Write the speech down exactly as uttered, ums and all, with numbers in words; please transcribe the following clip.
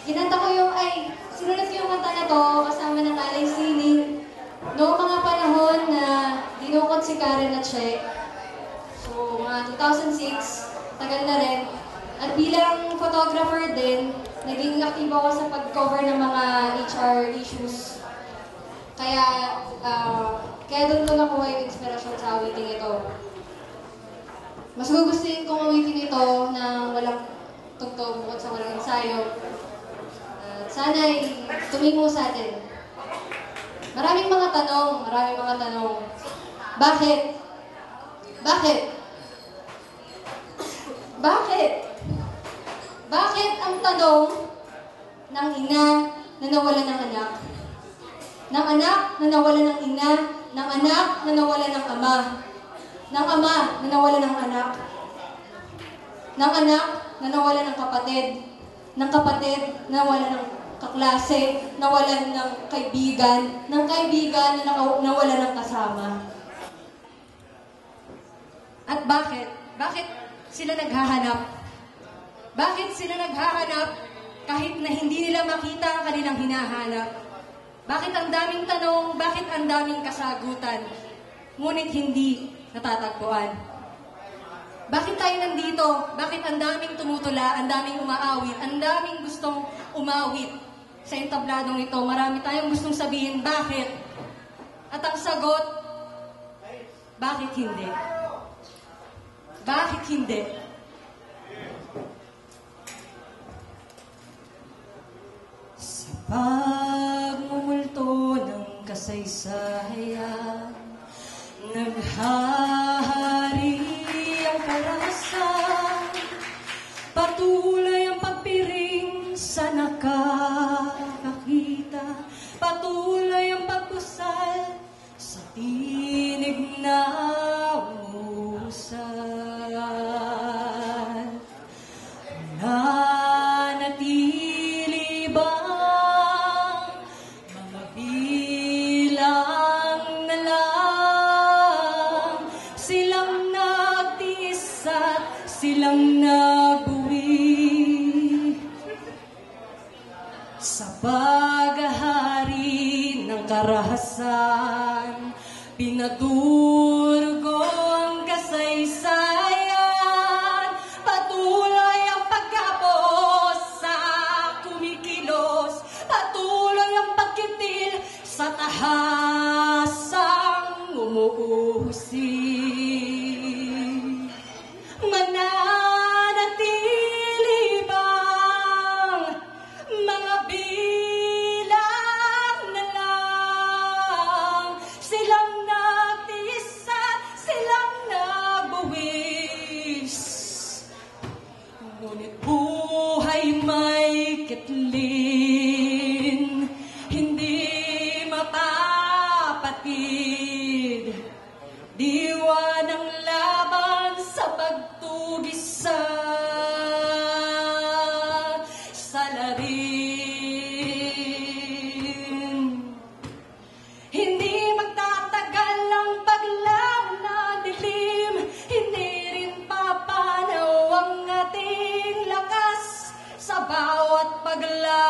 Kinanta ko yung, ay, sinulat ko yung kanta na to kasama ng Alay Sining. Noong mga panahon na dinukot si Karen at Che. So, mga two thousand six, tagal na rin. At bilang photographer din, naging aktibo ako sa pag-cover ng mga H R issues. Kaya, uh, kaya doon ko nakuha yung inspirasyon sa awiting ito. Mas gugustuhin kong awiting ito na walang tugtog bukod sa walang ensayo. At uh, sana'y tumingo sa atin. Maraming mga tanong, maraming mga tanong. Bakit? Bakit? Bakit? Bakit ang tanong ng ina na nawalan ng anak? Ng anak na nawalan ng ina, ng anak na nawalan ng ama, ng ama na nawalan ng anak, ng anak na nawalan ng kapatid, ng kapatid na nawalan ng kaklase, nawalan ng kaibigan, ng kaibigan na nawalan ng kasama. At bakit? Bakit sila naghahanap? Bakit sila naghahanap kahit na hindi nila makita ang kanilang hinahanap? Bakit ang daming tanong, bakit ang daming kasagutan, ngunit hindi natatagpuan? Bakit tayo nandito? Bakit ang daming tumutula, ang daming umaawit, ang daming gustong umawit sa entabladong ito? Marami tayong gustong sabihin, bakit? At ang sagot, bakit hindi? Bakit hindi? Sa pagmumulto ng kasaysayan, naghahari ang karahasan, patuloy ang pagpiring sa nakakakita, patuloy ang pagkusal sa tinig na umuusal. Nanatili bang mga bilang na lang, silang nagtiis at silang nagbuwi sa paghahari ng karahasan, pinadurgo ang kasaysayan, patuloy ang pagkapos sa kumikilos, patuloy ang pagkitil sa tahasang umuusig. Mananatili bang mga bilang na lang, silang nagtiis at silang nagbuwis, ngunit buhay may kitlin, hindi mapapatid, diwa ng laban sa pagtugisa sa larin. Hindi magtatagal ang paglaban na dilim, hindi rin papanaw ang ating lakas sa bawat paglaban.